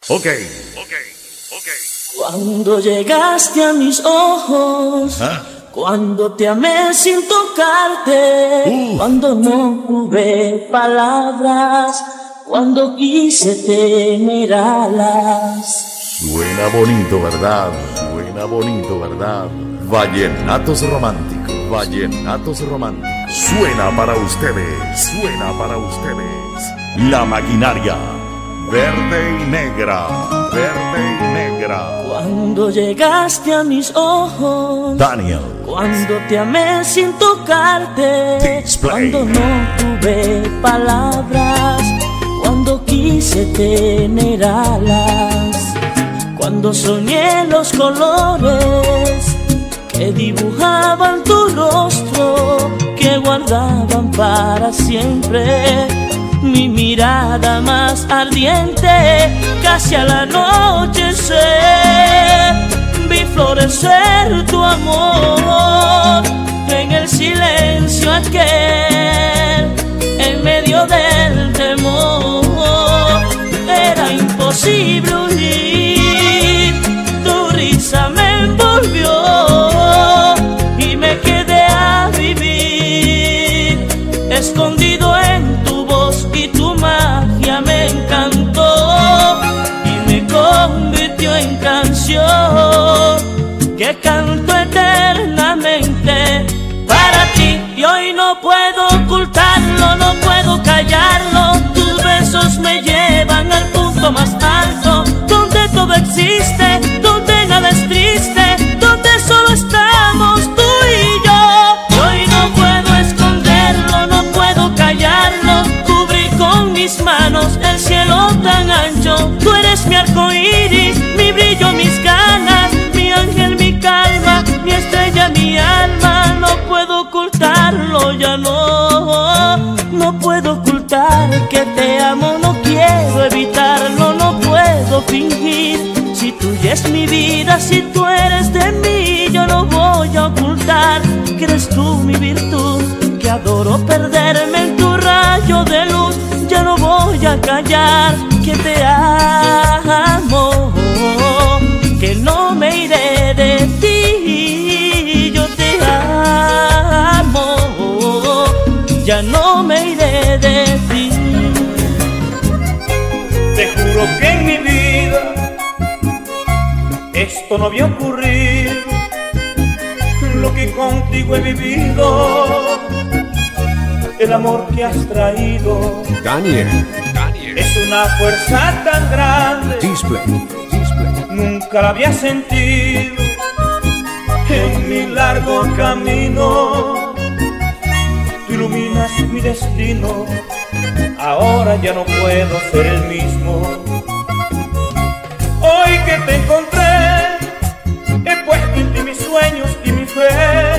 Ok. Cuando llegaste a mis ojos, cuando te amé sin tocarte, cuando no tuve palabras, cuando quise tener alas. Suena bonito, ¿verdad? Suena bonito, ¿verdad? Vallenatos románticos, vallenatos románticos. Suena para ustedes, suena para ustedes. La maquinaria, verde y negra, verde y negra. Cuando llegaste a mis ojos, Daniel. cuando te amé sin tocarte, Display. cuando no tuve palabras, cuando quise tener alas, cuando soñé los colores que dibujaban tu rostro, que guardaban para siempre mi mirada más ardiente. Casi al anochecer vi florecer tu amor en el silencio aquel, en medio del temor. Era imposible huir, tu risa me envolvió y me quedé a vivir escondido en tu voz, y tu magia me encantó y me convirtió en canción que canto eternamente para ti. Y hoy no puedo ocultarlo, no puedo callarlo. Tus besos me llevan al punto más alto, donde todo existe, donde nada es triste, donde solo estamos tú y yo. Y hoy no puedo esconderlo, no puedo callarlo. Cubrí con mis manos el cielo tan ancho. Tú eres mi arco iris, mi brillo, mis ganas, mi ángel, mi calma, mi estrella, mi alma. No puedo ocultarlo, ya no puedo ocultar que te amo. No quiero evitarlo, no puedo fingir. Si tuya es mi vida, si tú eres de mí, yo no voy a ocultar que eres tú mi virtud, que adoro perderme en tu rayo de luz. Ya no voy a callar que te amo, que no me iré de ti. Yo te amo, ya no me iré de ti. Te juro que en mi vida esto no había ocurrido. Lo que contigo he vivido, el amor que has traído, Daniel. es una fuerza tan grande. Display. Nunca la había sentido en mi largo camino. Tú iluminas mi destino, ahora ya no puedo ser el mismo. Hoy que te encontré, he puesto en ti mis sueños y mi fe.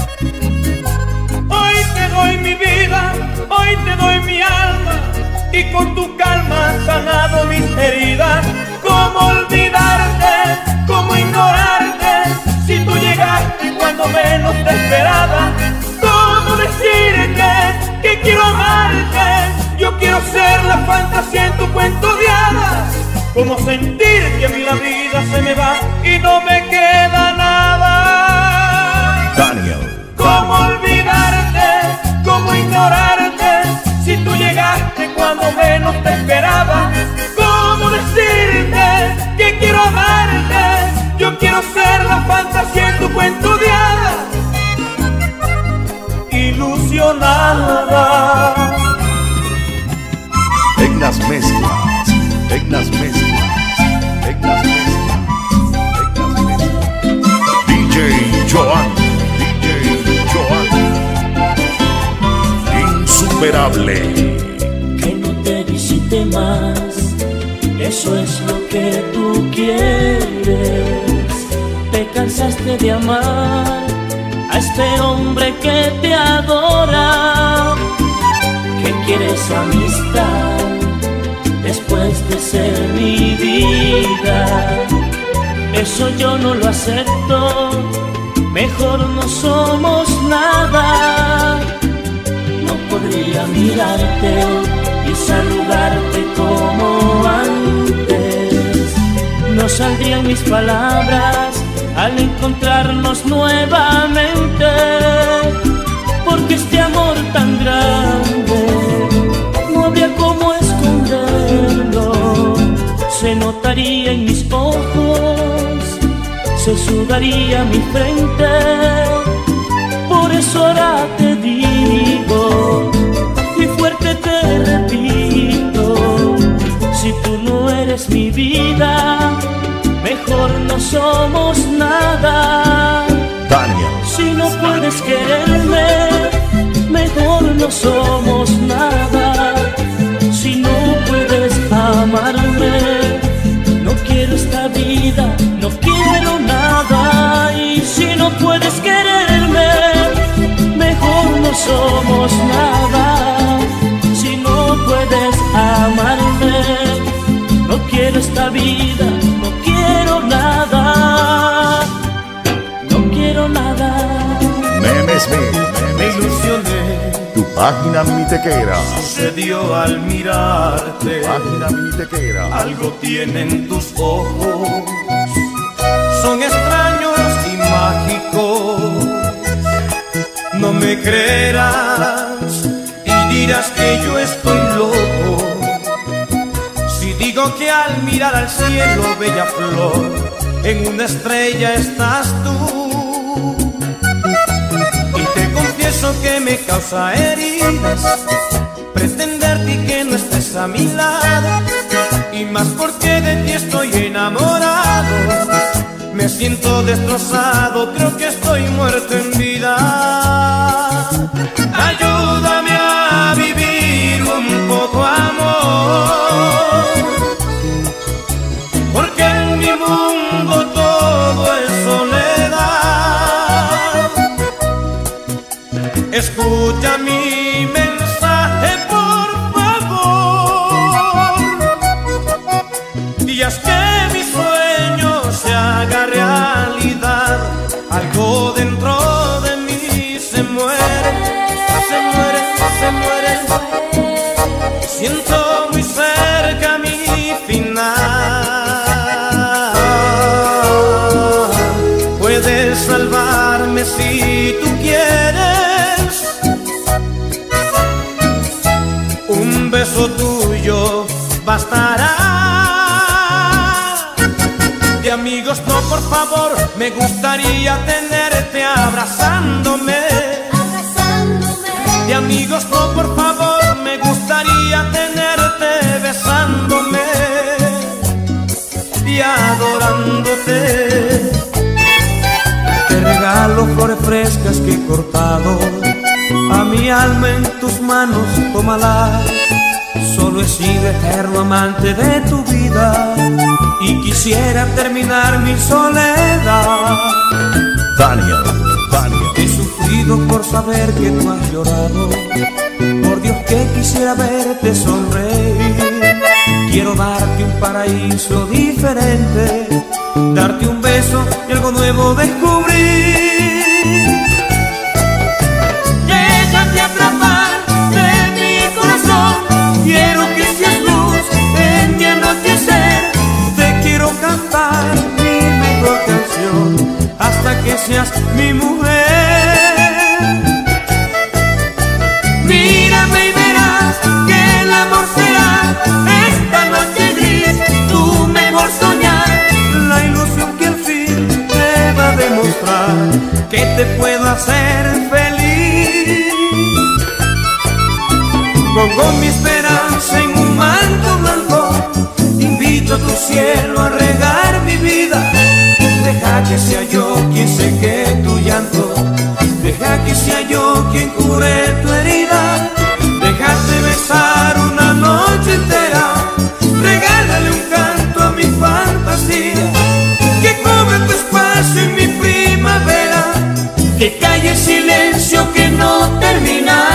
Hoy te doy mi vida, hoy te doy mi alma, y con tu calma has sanado mis heridas. ¿Cómo olvidarte? ¿Cómo ignorarte? Si tú llegaste cuando menos te esperaba. ¿Cómo decirte que quiero amarte? Yo quiero ser la fantasía en tu cuento de hadas. ¿Cómo sentir que a mí la vida se me va y no me queda nada? Daniel. ¿Cómo olvidarte? ¿Cómo ignorarte? Si tú llegaste cuando menos te esperaba. ¿Cómo decirte que quiero amarte? Yo quiero ser la fantasía en tu cuento de hadas. Ilusionada. En las mezclas, en las mezclas, en las mezclas, en las mezclas. DJ Joan, insuperable. Que no te visite más, eso es lo que tú quieres. Te cansaste de amar a este hombre que te adora, que quieres amistad después de ser mi vida. Eso yo no lo acepto, mejor no somos nada. No podría mirarte y saludarte como antes. saldrían mis palabras al encontrarnos nuevamente, porque este amor tan grande no habría cómo esconderlo. Se notaría en mis ojos, se sudaría mi frente. Por eso ahora te digo y fuerte te repito, si tú no eres mi vida, mejor no somos nada. Daniel. Si no puedes quererme, mejor no somos nada. Si no puedes amarme, no quiero esta vida, no quiero nada. Y si no puedes quererme, mejor no somos nada. Si no puedes amarme, no quiero esta vida, no quiero nada, no quiero nada. Memes, Me ilusioné, tu página mi tequera. sucedió al mirarte. Página mi tequera. Algo tienen tus ojos, son extraños y mágicos. No me creerás y dirás que yo estoy loco si digo que al mirar al cielo, bella flor, en una estrella estás tú. Y te confieso que me causa heridas pretenderte y que no estés a mi lado, y más porque de ti estoy enamorado. Me siento destrozado, creo que estoy muerto en vida. Ayúdame a vivir un poco, amor, porque en mi mundo todo es soledad. Escucha mi mensaje, por favor, y haz que mi sueño se haga realidad. Algo dentro de mí se muere, se muere, se muere. Siento muy cerca mi final. Puedes salvarme si tú quieres. Un beso tuyo bastará. De amigos no, por favor, me gustaría tenerte abrazándome. De amigos no, por favor, me gustaría tenerte besándome y adorándote. Te regalo flores frescas que he cortado, a mi alma en tus manos, tómala. Solo he sido eterno amante de tu vida y quisiera terminar mi soledad. Daniel. He sufrido por saber que tú has llorado, por Dios que quisiera verte sonreír. Quiero darte un paraíso diferente, darte un beso y algo nuevo descubrir. Déjate atrapar de mi corazón, quiero que seas luz en mi anochecer. Te quiero cantar mi mejor canción hasta que seas mi mujer. Mírame y verás que el amor será esta noche gris, tu mejor soñar. La ilusión que al fin te va a demostrar que te puedo hacer feliz. Pongo mi esperanza en un manto blanco, invito a tu cielo a regar mi vida. Deja que sea yo quien seque tu llanto, deja que sea yo quien cure tu herida. Déjate besar una noche entera, regálale un canto a mi fantasía, que cobre tu espacio en mi primavera, que calle el silencio que no termina.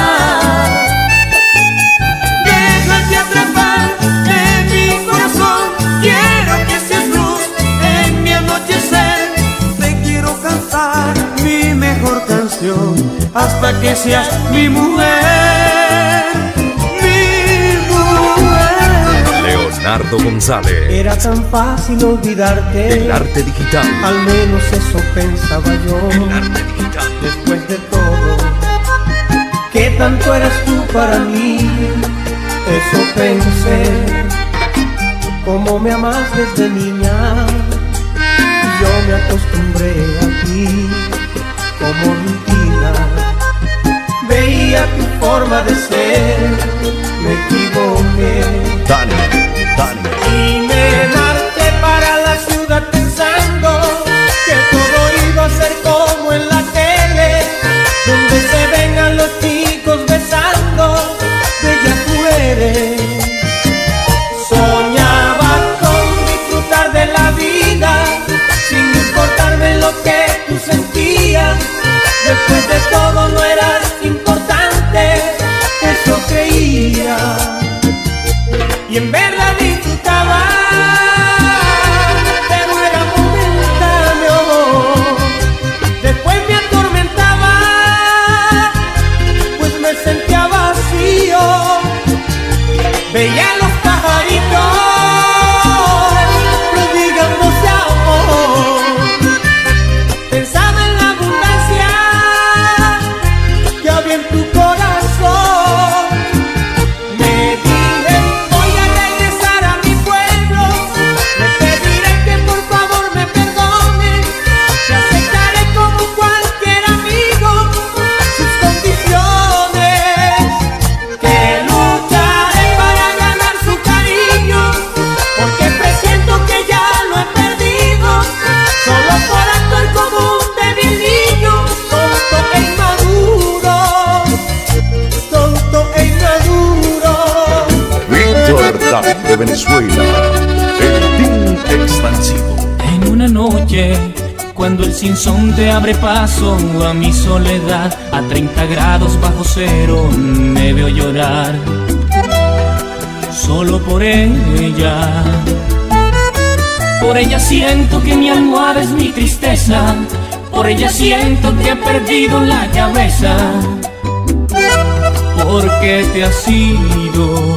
Déjate atrapar en mi corazón, quiero que seas luz en mi anochecer. Te quiero cantar mi mejor canción hasta que seas mi mujer, mi mujer. Leonardo González. Era tan fácil olvidarte. El arte digital. Al menos eso pensaba yo. El arte digital. Después de todo, ¿qué tanto eras tú para mí? Eso pensé. Como me amas desde niña, yo me acostumbré a ti como rutina. Veía tu forma de ser, me equivoqué. Dani. Y me marché para la ciudad pensando que todo iba a ser como en la tele, donde se ven a los chicos besando bellas mujeres. Soñaba con disfrutar de la vida sin importarme lo que tú sentías. Después de todo no eras importante, eso creía. Y en verdad disfrutaba, pero era momentáneo. Después me atormentaba, pues me sentía vacío. Veía los pajaritos prodigándose amor. Pensaba en la abundancia que había en tu corazón. Me dije, voy a regresar a mi pueblo. Le pediré que por favor me perdone. Te aceptaré como cualquier amigo sus condiciones. Que lucharé para ganar su cariño, porque presiento que ya lo he perdido. Solo por actuar como un débil niño, tonto e inmaduro. Tonto e inmaduro. Víctor David de Venezuela. El Team Expansivo. En una noche, cuando el sinsonte abre paso a mi soledad, a 30 grados bajo cero me veo llorar. Solo por ella. Por ella siento que mi almohada es mi tristeza. Por ella siento que he perdido la cabeza. ¿Por qué te has ido?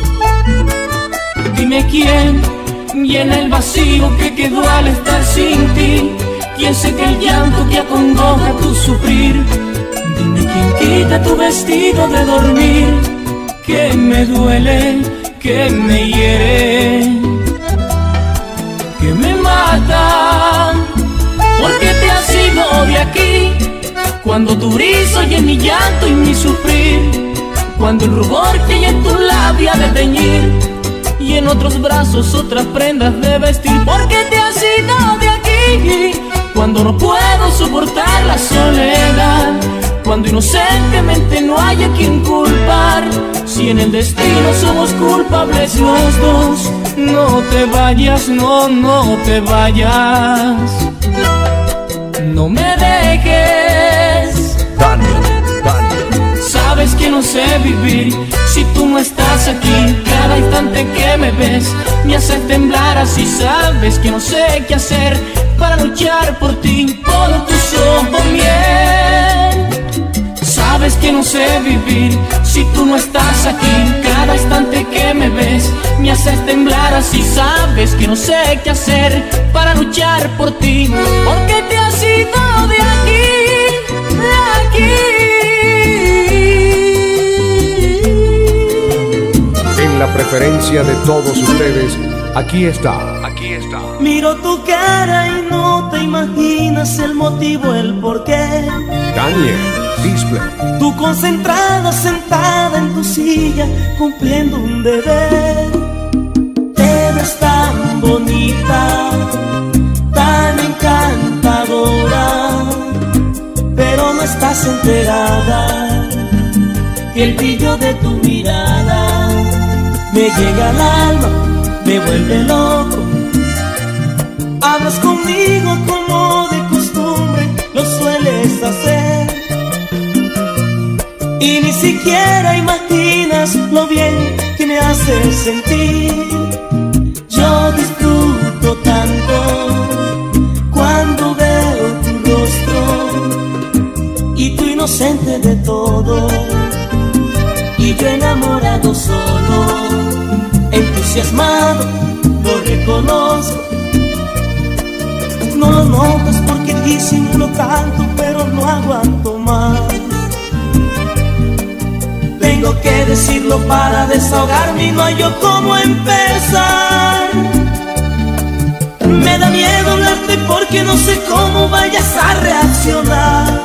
Dime quién llena el vacío que quedó al estar sin ti. ¿Quién seca el llanto que acongoja tu sufrir? Dime quién quita tu vestido de dormir, que me duele, que me hiere, que me mata. ¿Por qué te has ido de aquí? Cuando tu brisa oye mi llanto y mi sufrir, cuando el rubor que hay en tu labia de teñir y en otros brazos otras prendas de vestir. ¿Por qué te has ido de aquí? Cuando no puedo soportar la soledad, cuando inocentemente no hay a quien culpar. Si en el destino somos culpables los dos, no te vayas, no te vayas. No me dejes. Dani. Sabes que no sé vivir si tú no estás aquí. Cada instante que me ves me haces temblar así. Sabes que no sé qué hacer para luchar por ti. Por tus ojos miel. Sabes que no sé vivir si tú no estás aquí. Cada instante que me ves me haces temblar así. Sabes que no sé qué hacer para luchar por ti. ¿Por qué te has ido de aquí? De aquí. En la preferencia de todos ustedes, aquí está. Miro tu cara y no te imaginas el motivo, el porqué. Daniel Display. Tú concentrada, sentada en tu silla, cumpliendo un deber. Te ves tan bonita, tan encantadora, pero no estás enterada que el brillo de tu mirada me llega al alma, me vuelve loco. Hablas conmigo como de costumbre lo sueles hacer, y ni siquiera imaginas lo bien que me haces sentir. Yo disfruto tanto cuando veo tu rostro y tú inocente de todo, y yo enamorado solo, entusiasmado notas porque disimulo tanto, pero no aguanto más. Tengo que decirlo para desahogarme y no hay yo cómo empezar. Me da miedo hablarte porque no sé cómo vayas a reaccionar,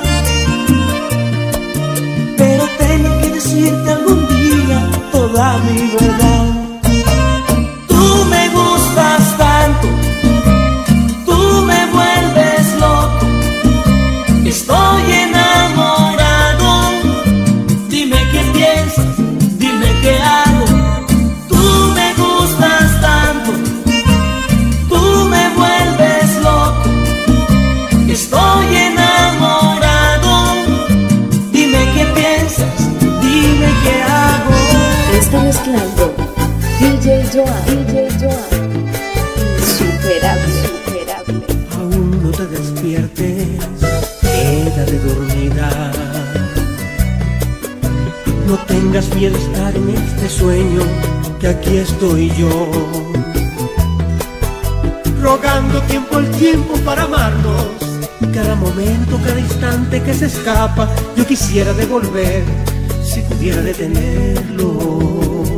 pero tengo que decirte algún día toda mi verdad. Tú me gustas tanto, tú me vuelves loco, estoy enamorado. Dime qué piensas, dime qué hago. Tú me gustas tanto, tú me vuelves loco, estoy enamorado. Dime qué piensas, dime qué hago. Está mezclando DJ Joan, insuperable, insuperable. Aún no te despiertes, quédate dormida. No tengas miedo a estar en este sueño, que aquí estoy yo, rogando tiempo al tiempo para amarnos. Cada momento, cada instante que se escapa, yo quisiera devolver, si pudiera detenerlo.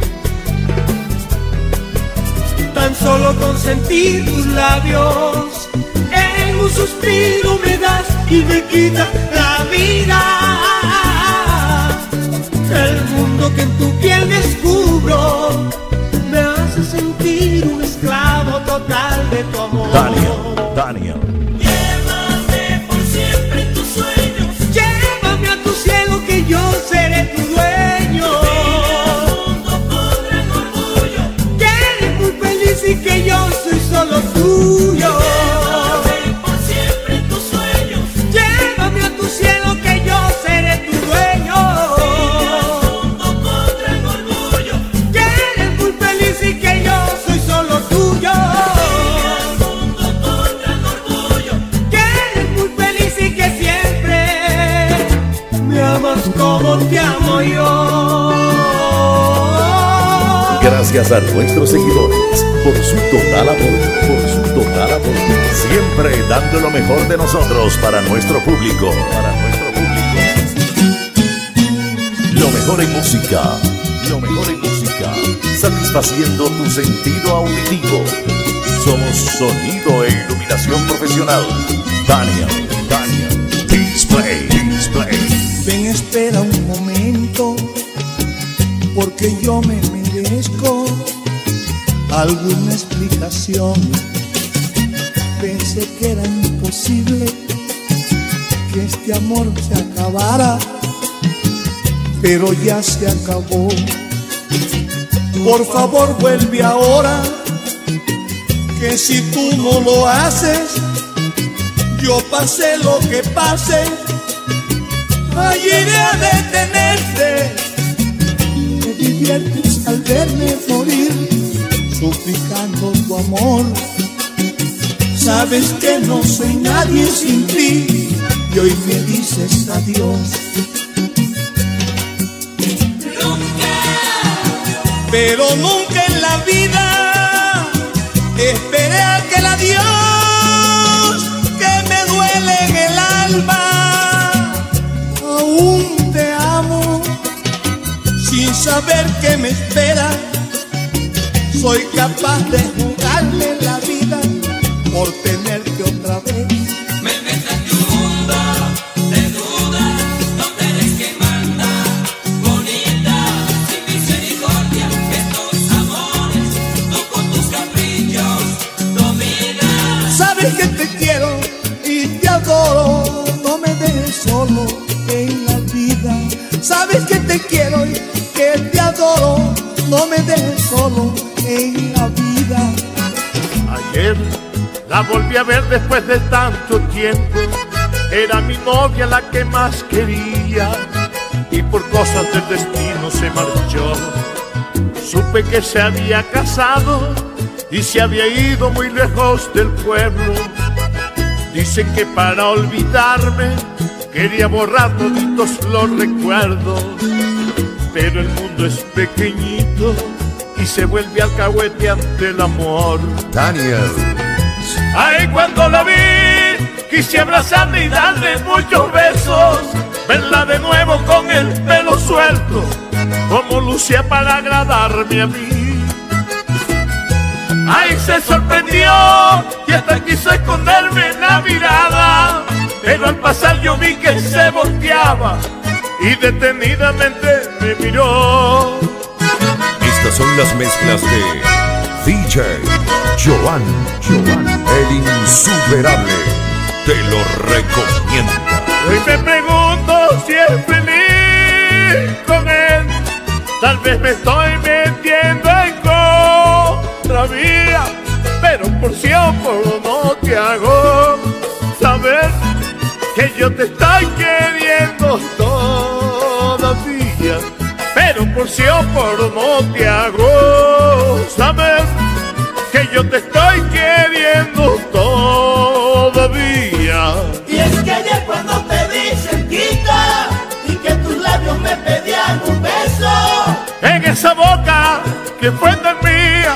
Tan solo con sentir tus labios, en un suspiro me das y me quitas la vida. El mundo que en tu piel descubro me hace sentir un esclavo total de tu amor. Daniel. Llévame por siempre en tus sueños, Llévame a tu cielo que yo seré tu dueño. el mundo con gran orgullo. Que eres muy feliz y que yo soy solo tuyo. Llévame por siempre en tus sueños, Llévame a tu cielo que yo seré tu dueño. el mundo con gran orgullo. Que eres muy feliz y que yo soy solo tuyo. El mundo con gran orgullo. Que eres muy feliz y que siempre me amas como te amo yo. Gracias a nuestros seguidores por su total apoyo, siempre dando lo mejor de nosotros para nuestro público, Lo mejor en música, satisfaciendo tu sentido auditivo. Somos sonido e iluminación profesional. Daniel, Display. Ven, espera un momento, porque yo me merezco alguna explicación. Pensé que era imposible que este amor se acabara, pero ya se acabó. Por favor, vuelve ahora, que si tú no lo haces, yo pase lo que pase, ahí iré a detenerte. Te diviertes al verme morir, suplicando tu amor. Sabes que no soy nadie sin ti, y hoy me dices adiós. Pero nunca en la vida esperé aquel adiós que me duele en el alma. Aún te amo sin saber que me espera. Soy capaz de jugarle la vida por tenerte otra vez. Me inventaste un mundo de dudas, donde eres quien manda, bonita, sin misericordia. Estos amores, tú con tus caprichos dominas. Sabes que te quiero y te adoro, no me dejes solo en la vida. Sabes que te quiero y que te adoro, no me dejes solo en la vida. Ayer la volví a ver después de tanto tiempo. Era mi novia la que más quería, y por cosas del destino se marchó. Supe que se había casado y se había ido muy lejos del pueblo. Dicen que para olvidarme quería borrar toditos los recuerdos, pero el mundo es pequeñito y se vuelve alcahuete ante el amor. Daniel, Ay, cuando la vi, quise abrazarla y darle muchos besos, verla de nuevo con el pelo suelto, como lucía para agradarme a mí. Ay, se sorprendió y hasta quiso esconderme en la mirada, pero al pasar yo vi que se volteaba y detenidamente me miró. Estas son las mezclas de DJ Joan, el insuperable. Te lo recomiendo. Hoy me pregunto si es feliz con él. Tal vez me estoy metiendo en contra mía, pero por si o por no te hago saber que yo te estoy queriendo todavía. Pero por si o por no te hago saber que yo te estoy queriendo todavía. Y es que ayer cuando te vi cerquita y que tus labios me pedían un beso, en esa boca que fue tan mía,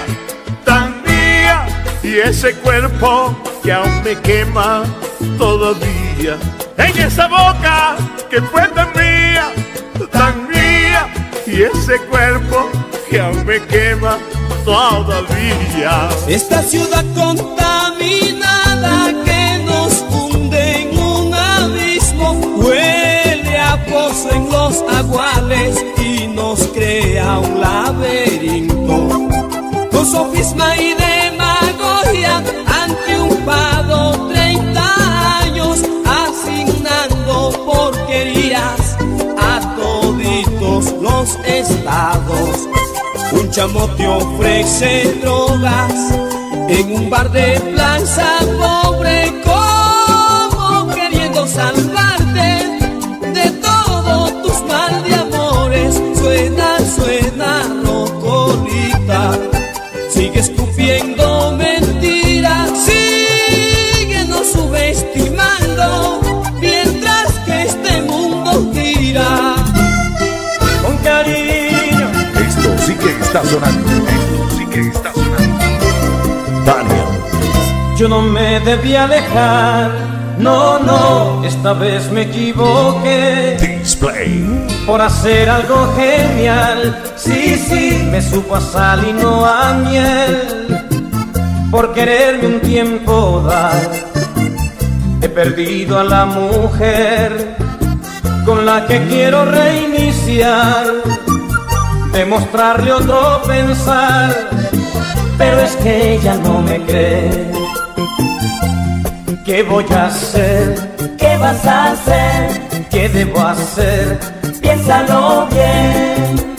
y ese cuerpo que aún me quema todavía. En esa boca que fue tan mía, y ese cuerpo que aún me quema todavía. Esta ciudad contaminada que nos hunde en un abismo, huele a pozo en los aguales y nos crea un laberinto. Con sofisma y demagogia han triunfado 30 años, asignando porquerías a toditos los estados. Un chamo te ofrece drogas en un bar de Plaza Pobre, como queriendo salvarte de todos tus mal de amores. Suena, suena rocolita, sigue escupiendo mentiras, síguenos subestimando mientras que este mundo gira. Con cariño, Esto sí que está sonando. Daniel. yo no me debía alejar. No, no, esta vez me equivoqué Display. por hacer algo genial. Sí, sí, me supo a sal y no a miel. Por quererme un tiempo dar, he perdido a la mujer con la que quiero reiniciar, demostrarle otro pensar, pero es que ella no me cree. ¿Qué voy a hacer? ¿Qué vas a hacer? ¿Qué debo hacer? Piénsalo bien.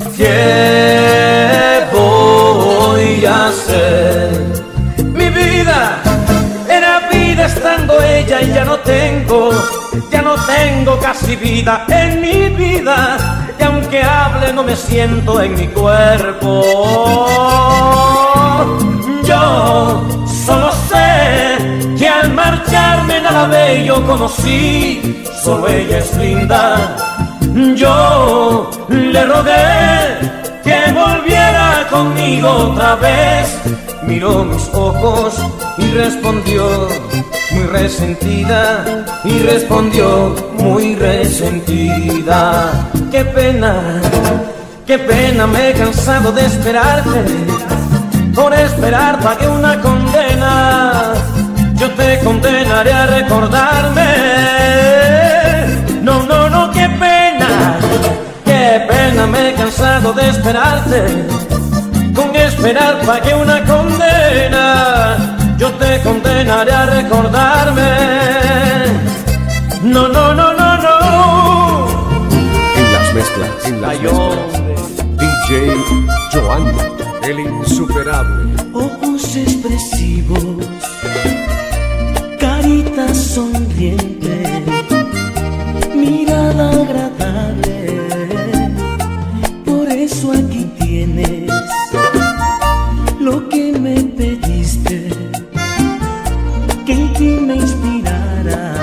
¿Qué voy a hacer? Mi vida era vida estando ella y ya no tengo casi vida en mi vida. Y aunque hable no me siento en mi cuerpo. Yo solo sé que al marcharme nada bello conocí, solo ella es linda. Yo le rogué que volviera conmigo otra vez. Miró mis ojos y respondió muy resentida, y respondió muy resentida. Qué pena, me he cansado de esperarte. Por esperar pagué una condena. Yo te condenaré a recordarme. No, no, no, qué pena, me he cansado de esperarte. Con esperar pagué una condena. Yo te condenaré a recordarme. No, no, no, no, no. En las mezclas, DJ Joan, el insuperable. Ojos expresivos, carita sonriente, mirada agradable. Por eso aquí tienes lo que me pediste, que en ti me inspirara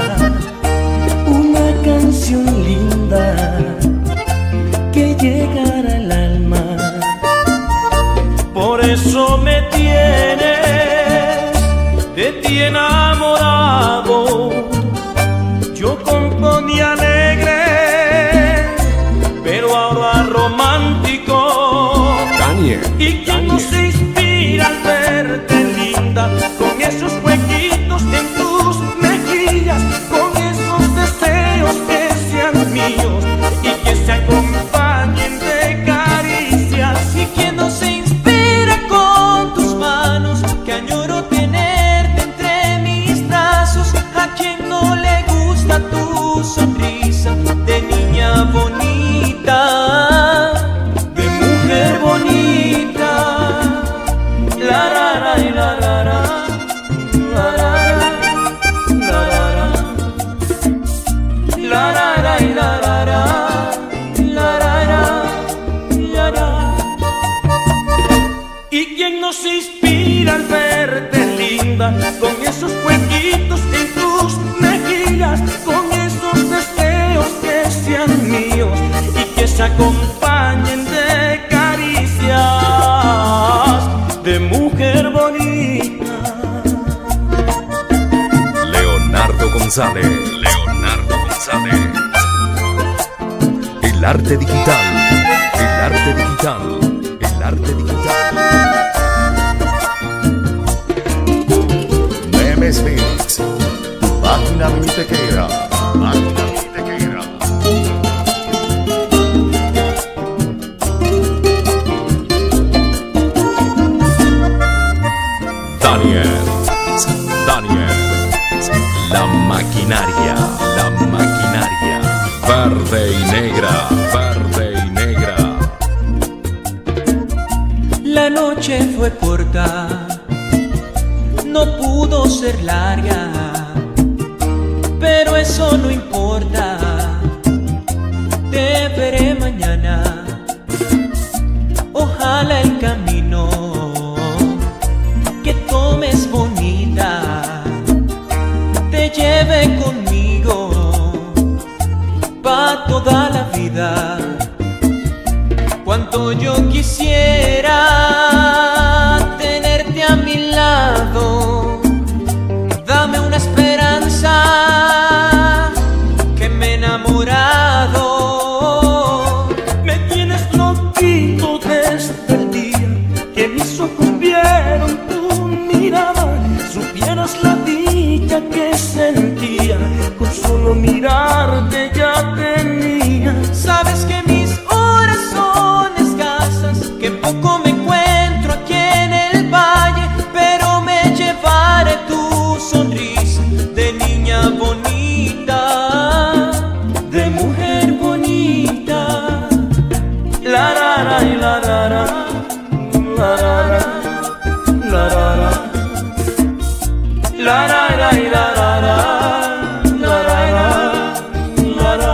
una canción linda que llegara al alma. Por eso me tienes ti enamorado. Yo componía alegre, pero ahora romántico. Daniel. ¿Y quién no se inspira al verte linda, con esos huequitos en tus mejillas, con esos deseos que sean míos y que se acompañen de caricias? ¿Y quién no se inspira con tus manos, que añoro tenerte entre mis brazos? ¿A quién no le gusta tu sonrisa de niña bonita, de mujer bonita? La ra ra y la ra ra, la ra ra, la ra ra, la ra ra y la ra ra, la ra ra, la ra. ¿Y quién no se inspira al verte linda, con esos huequitos en tus mejillas, con esos deseos que sean míos y que se acompañen de caricias de mujer bonita? Leonardo González. Leonardo González. El arte digital. El arte digital. El arte digital. Memes Mix. Página minitequera. Página minitequera. Daniel. La maquinaria. La maquinaria. Verde y negra. Verde y negra. La noche fue corta, no pudo ser larga, pero eso no importa. Te veré mañana. Ojalá el camino que tomes, bonita, te lleve conmigo pa' toda la vida. Cuánto yo quisiera tenerte a mi lado. Dame una esperanza, que me he enamorado. Me tienes loquito desde el día que mis ojos vieron tu mirada. Supieras la dicha que sentía con solo mirarte ya tenía. Sabes que mis horas son escasas, que poco me encuentro aquí en el valle, pero me llevaré tu sonrisa de niña bonita, de mujer bonita. La ra ra y la ra ra, la ra ra, la ra ra, la ra ra y la ra ra, la ra ra, la ra.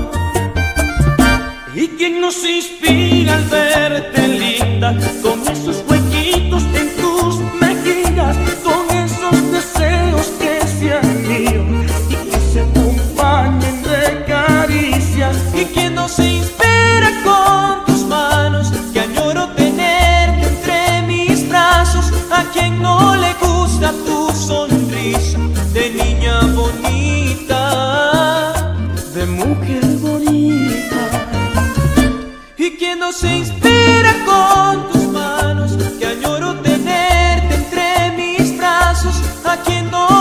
¿Y quién nos inspira al verte linda, con esos huequitos en tus mejillas, con esos deseos que sean míos y que se acompañen de caricias? ¿Y quién no se inspira con tus manos, que añoro tenerte entre mis brazos? ¿A quien no le gusta tu sonrisa de niña bonita, de mujer bonita? ¿Y quién no se inspira con tus manos, que añoro tenerte entre mis brazos? ¿A quien no